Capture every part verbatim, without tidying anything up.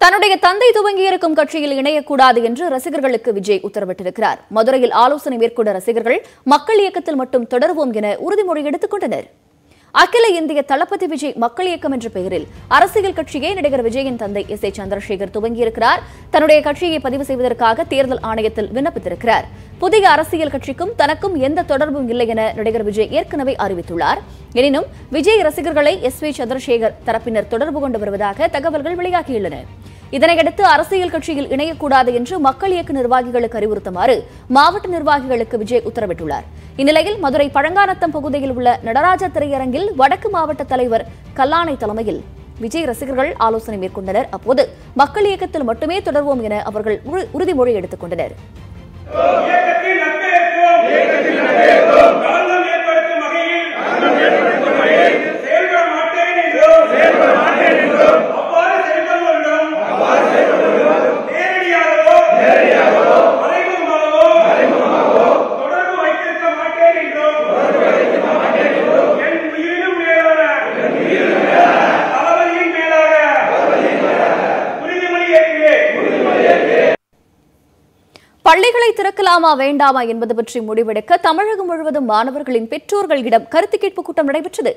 தன்னுடைய தந்தை துவங்கியிருக்கும் கட்சியில் இணையக்கூடாது என்று ரசிகர்களுக்கு விஜய் உத்தரவிட்டிருக்கிறார். மதுரையில் ஆலோசனை மேற்கொண்ட ரசிகர்கள் மக்கள் இயக்கத்தில் மட்டும் தொடர்வோம் என உறுதிமொழி எடுத்துக் கொண்டனர். அகில இந்திய தளபதி விஜய் மக்கள் இயக்கம் என்ற பெயரில் அரசியல் கட்சியை நடிகர் விஜயின் தந்தை எஸ் ஏ சந்திரசேகர் துவங்கியிருக்கிறார். தன்னுடைய கட்சியை பதிவு செய்வதற்காக தேர்தல் ஆணையத்தில் விண்ணப்பித்திருக்கிறார். புதிய அரசியல் கட்சிக்கும் தனக்கும் எந்த தொடர்பும் இல்லை என நடிகர் விஜய் ஏற்கனவே அறிவித்துள்ளார். எனினும் விஜய் ரசிகர்களை எஸ் வி சந்திரசேகர் தரப்பினர் தொடர்பு கொண்டு வருவதாக தகவல்கள் வெளியாகியுள்ளன. இதனையடுத்து அரசியல் கட்சியில் இணையக்கூடாது என்று மக்கள் இயக்க நிர்வாகிகளுக்கு அறிவுறுத்துமாறு மாவட்ட நிர்வாகிகளுக்கு விஜய் உத்தரவிட்டுள்ளார். இந்நிலையில் மதுரை பழங்காநத்தம் பகுதியில் உள்ள நடராஜா திரையரங்கில் வடக்கு மாவட்ட தலைவர் கல்லானை தலைமையில் விஜய் ரசிகர்கள் ஆலோசனை மேற்கொண்டனர். அப்போது மக்கள் இயக்கத்தில் மட்டுமே தொடர்வோம் என அவர்கள் உறுதிமொழி எடுத்துக் கொண்டனர். பள்ளிகளை திறக்கலாமா வேண்டாமா என்பது பற்றி முடிவெடுக்க தமிழகம் முழுவதும் மாணவர்களின் பெற்றோர்களிடம் கருத்து கேட்பு கூட்டம் நடைபெற்றது.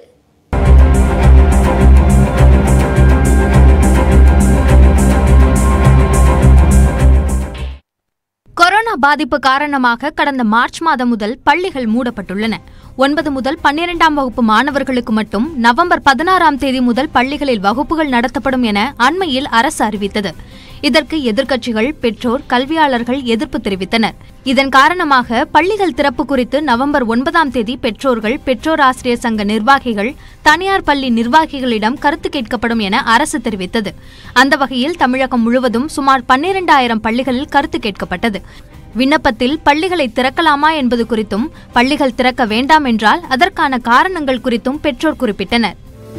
கொரோனா பாதிப்பு காரணமாக கடந்த மார்ச் மாதம் முதல் பள்ளிகள் மூடப்பட்டுள்ளன. ஒன்பது முதல் பன்னிரெண்டாம் வகுப்பு மாணவர்களுக்கு மட்டும் நவம்பர் பதினாறாம் தேதி முதல் பள்ளிகளில் வகுப்புகள் நடத்தப்படும் என அண்மையில் அரசு அறிவித்தது. இதற்கு எதிர்க்கட்சிகள், பெற்றோர், கல்வியாளர்கள் எதிர்ப்பு தெரிவித்தனர். இதன் காரணமாக பள்ளிகள் திறப்பு குறித்து நவம்பர் ஒன்பதாம் தேதி பெற்றோர்கள், பெற்றோர் ஆசிரியர் சங்க நிர்வாகிகள், தனியார் பள்ளி நிர்வாகிகளிடம் கருத்து கேட்கப்படும் என அரசு தெரிவித்தது. அந்த வகையில் தமிழகம் முழுவதும் சுமார் பன்னிரண்டாயிரம் பள்ளிகளில் கருத்து கேட்கப்பட்டது. விண்ணப்பத்தில் பள்ளிகளை திறக்கலாமா என்பது குறித்தும், பள்ளிகள் திறக்க வேண்டாம் என்றால் அதற்கான காரணங்கள் குறித்தும் பெற்றோர் குறிப்பிட்டனர்.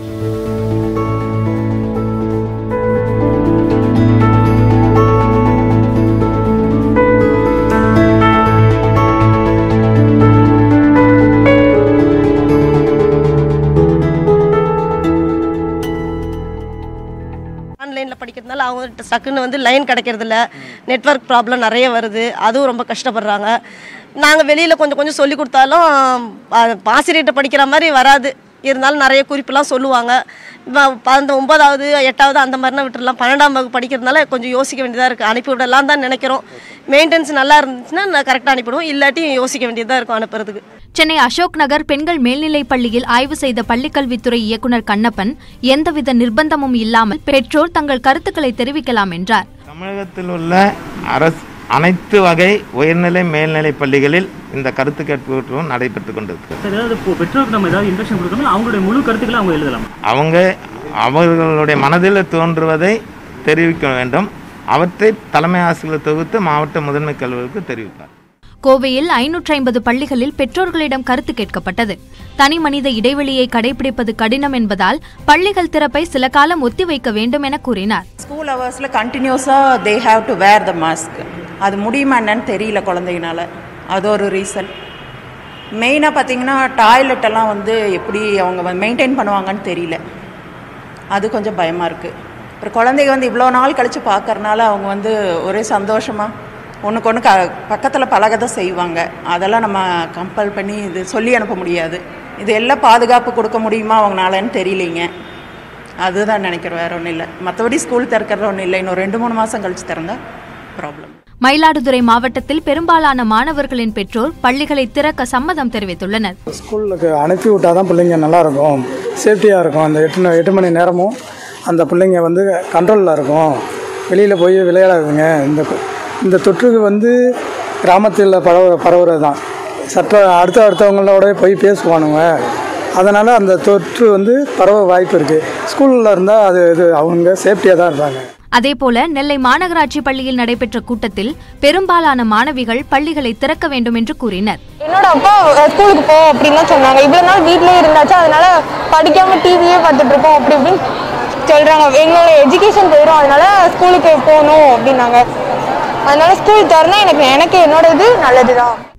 ஆன்லைனில் படிக்கிறதுனால அவங்க டக்குன்னு வந்து லைன் கிடைக்கிறதில்ல, நெட்வொர்க் ப்ராப்ளம் நிறைய வருது, அதுவும் ரொம்ப கஷ்டப்படுறாங்க. நாங்கள் வெளியில் கொஞ்சம் கொஞ்சம் சொல்லி கொடுத்தாலும் ஆசிரியர்கிட்ட படிக்கிற மாதிரி வராது. இருந்தாலும் நிறைய குறிப்பெல்லாம் சொல்லுவாங்க. அந்த ஒன்பதாவது எட்டாவது அந்த மாதிரினா விட்டுடலாம். பன்னெண்டாம் வகுப்பு படிக்கிறதுனால கொஞ்சம் யோசிக்க வேண்டியதாக இருக்குது. அனுப்பிவிடலாம் தான் நினைக்கிறோம். மெயின்டெனன்ஸ் நல்லா இருந்துச்சுன்னா நான் கரெக்டாக அனுப்பிடுவோம், இல்லாட்டி யோசிக்க வேண்டியதாக இருக்கும் அனுப்புறதுக்கு. சென்னை அசோக் நகர் பெண்கள் மேல்நிலைப் பள்ளியில் ஆய்வு செய்த பள்ளிக்கல்வித்துறை இயக்குநர் கண்ணப்பன் எந்தவித நிர்பந்தமும் இல்லாமல் பெற்றோர் தங்கள் கருத்துக்களை தெரிவிக்கலாம் என்றார். தமிழகத்தில் உள்ள அரசு அனைத்து வகை உயர்நிலை மேல்நிலை பள்ளிகளில் இந்த கருத்து கேட்பு நடைபெற்றுக் கொண்டிருக்கிறது. அவங்களுடைய முழு கருத்துக்களை அவங்க எழுதலாம். அவங்க அவர்களுடைய மனதில் தோன்றுவதை தெரிவிக்க வேண்டும். அவற்றை தலைமை ஆசிரியர் தொகுத்து மாவட்ட முதன்மை கல்விக்கு தெரிவித்தார். கோவையில் ஐநூற்றி ஐம்பது பள்ளிகளில் பெற்றோர்களிடம் கருத்து கேட்கப்பட்டது. தனி மனித இடைவெளியை கடைபிடிப்பது கடினம் என்பதால் பள்ளிகள் திறப்பை சில காலம் ஒத்திவைக்க வேண்டும் என கூறினார். ஸ்கூல் ஹவர்ஸ்ல கண்டினியூஸா they have to wear the mask. அது முடியுமா என்னன்னு தெரியல குழந்தைங்கனால. அது ஒரு ரீசன். மெயினாக பார்த்தீங்கன்னா டாய்லெட் எல்லாம் வந்து எப்படி அவங்க மெயின்டைன் பண்ணுவாங்கன்னு தெரியல. அது கொஞ்சம் பயமாக இருக்குது. அப்புறம் குழந்தைங்க வந்து இவ்வளோ நாள் கழித்து பார்க்கறனால அவங்க வந்து ஒரே சந்தோஷமாக ஒன்றுக்கு ஒன்று க பக்கத்தில் பழக தான் செய்வாங்க. அதெல்லாம் நம்ம கம்பல் பண்ணி இது சொல்லி அனுப்ப முடியாது. இது எல்லாம் பாதுகாப்பு கொடுக்க முடியுமா அவங்களாலன்னு தெரியலைங்க. அதுதான் நினைக்கிறேன், வேறு ஒன்றும் இல்லை. மற்றபடி ஸ்கூல் திறக்கிறது ஒன்றும் இல்லை. இன்னும் ரெண்டு மூணு மாதம் கழித்து திறந்தா ப்ராப்ளம். மயிலாடுதுறை மாவட்டத்தில் பெரும்பாலான மாணவர்களின் பெற்றோர் பள்ளிகளை திறக்க சம்மதம் தெரிவித்துள்ளனர். ஸ்கூலுக்கு அனுப்பி விட்டால் தான் பிள்ளைங்க நல்லாயிருக்கும், சேஃப்டியாக இருக்கும். அந்த எட்டு எட்டு மணி நேரமும் அந்த பிள்ளைங்க வந்து கண்ட்ரோலில் இருக்கும், வெளியில் போய் விளையாடாதுங்க. இந்த இந்த தொற்றுக்கு வந்து கிராமத்தில் பரவ பரவுறது தான். சற்ற அடுத்த அடுத்தவங்களோட போய் பேசுவானுங்க. அதனால் அந்த தொற்று வந்து பரவ வாய்ப்பு இருக்குது. ஸ்கூலில் இருந்தால் அது இது அவங்க சேஃப்டியாக தான் இருப்பாங்க. அதேபோல நெல்லை மாநகராட்சி பள்ளியில் நடைபெற்ற கூட்டத்தில் பெரும்பாலான மாணவிகள் பள்ளிகளை திறக்க வேண்டும் என்று கூறினர். என்னோட அப்பா ஸ்கூலுக்கு போ அப்படின்னு சொன்னாங்க. இவ்வளவு நாள் வீட்லயே இருந்தாச்சு, அதனால படிக்காம டிவியே பார்த்துட்டு இருக்கோம் அப்படி இப்படின்னு சொல்றாங்க. எங்களோட எஜுகேஷன் போயிடும், அதனால ஸ்கூலுக்கு போகணும் அப்படின்னாங்க. அதனால ஸ்கூல் திறந்தா எனக்கு எனக்கு என்னோட இது நல்லதுதான்.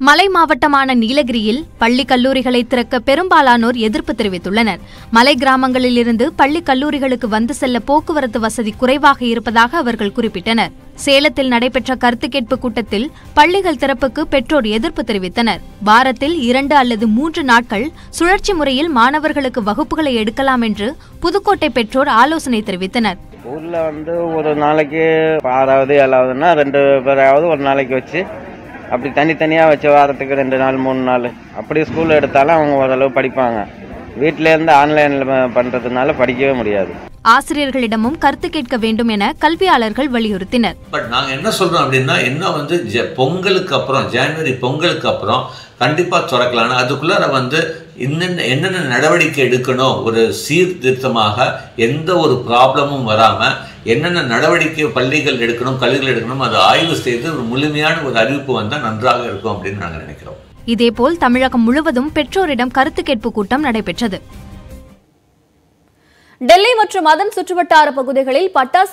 மலை மாவட்டமான நீலகிரியில் பள்ளி கல்லூரிகளை திறக்க பெரும்பாலானோர் எதிர்ப்பு தெரிவித்துள்ளனர். மலை கிராமங்களில் இருந்து பள்ளி கல்லூரிகளுக்கு வந்து செல்ல போக்குவரத்து வசதி குறைவாக இருப்பதாக அவர்கள் குறிப்பிட்டனர். சேலத்தில் நடைபெற்ற கருத்து கேட்பு கூட்டத்தில் பள்ளிகள் திறப்புக்கு பெற்றோர் எதிர்ப்பு தெரிவித்தனர். வாரத்தில் இரண்டு அல்லது மூன்று நாட்கள் சுழற்சி முறையில் மாணவர்களுக்கு வகுப்புகளை எடுக்கலாம் என்று புதுக்கோட்டை பெற்றோர் ஆலோசனை தெரிவித்தனர். ஊர்ல வந்து ஒரு நாளைக்கு ஆறாவது ஏழாவதுன்னா ரெண்டு பேராவது ஒரு நாளைக்கு வச்சு அப்படி தனித்தனியாக வச்சு வாரத்துக்கு ரெண்டு நாள் மூணு நாள் அப்படி ஸ்கூலில் எடுத்தாலும் அவங்க ஓரளவு படிப்பாங்க. வீட்டிலேருந்து ஆன்லைனில் பண்ணுறதுனால படிக்கவே முடியாது. ஆசிரியர்களிடமும் கருத்து கேட்க வேண்டும் என கல்வியாளர்கள் வலியுறுத்தினர். பட் நாங்கள் என்ன சொல்கிறோம் அப்படின்னா, என்ன வந்து பொங்கலுக்கு அப்புறம் ஜனவரி பொங்கலுக்கு அப்புறம் கண்டிப்பாக திறக்கலாம். அதுக்குள்ளார வந்து என்னென்ன என்னென்ன நடவடிக்கை எடுக்கணும், ஒரு சீர்திருத்தமாக எந்த ஒரு ப்ராப்ளமும் வராமல் என்னென்ன நடவடிக்கை பள்ளிகள் எடுக்கணும் கல்விகள் எடுக்கணும் அதை ஆய்வு செய்து ஒரு முழுமையான ஒரு அறிவிப்பு வந்தால் நன்றாக இருக்கும் அப்படின்னு நாங்கள் நினைக்கிறோம். இதேபோல் தமிழகம் முழுவதும் பெற்றோரிடம் கருத்து கேட்பு கூட்டம் நடைபெற்றது. டெல்லி மற்றும் அதன் சுற்றுவட்டார பகுதிகளில் பட்டாசு